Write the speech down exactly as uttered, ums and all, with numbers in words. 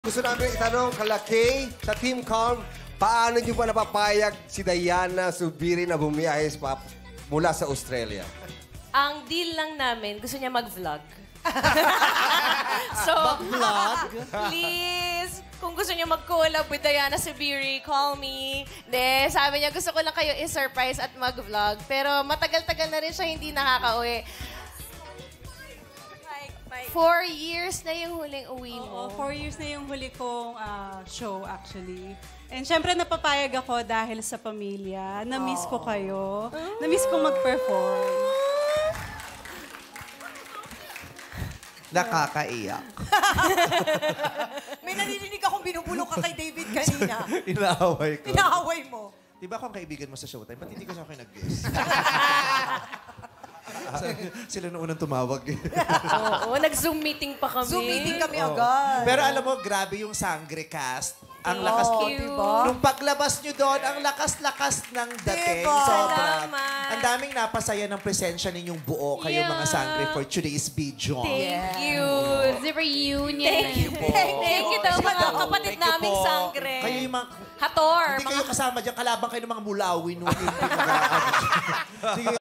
Gusto namin itanong kala Kay sa Team Calm, paano niyo ba napapayag si Diana Zubiri na bumiyahe pa mula sa Australia? Ang deal lang namin, gusto niya mag-vlog. So, Mag-vlog? please, kung gusto niyo mag-collab with Diana Zubiri, call me. De, sabi niya, gusto ko lang kayo i-surprise at mag-vlog. Pero matagal-tagal na rin siya hindi nakaka-uwi. Four years na yung huling uwi mo. Oo, four years na yung huli kong ah, show, actually. And syempre, napapayag ako dahil sa pamilya. Na-miss ko kayo. Na-miss ko mag-perform. Nakakaiyak. May naririnig akong binubulong ka kay David kanina. Inaaway ko. Inaaway mo. Di ba kung kaibigan mo sa Showtime, ba't hindi ka sa akin nag-guess? Sila na unang tumawag. Oo, nag-Zoom meeting pa kami. Zoom meeting kami Oo. agad. Pero alam mo, grabe yung Sangre cast. Ang lakas. Oo, Cute. diba? Nung paglabas nyo doon, ang lakas-lakas ng dating. Diba? Sobra. Salamat. Ang daming napasaya ng presensya ninyong buo kayo Yeah. mga Sangre for today's video. Thank you. It's a reunion. Thank you po. Thank you daw mga kapatid Thank you naming po. sangre. Kayo yung mga... Hator. Hindi kayo kasama dyan, kalaban kayo ng mga mulawin. Nung hindi nag- Sige.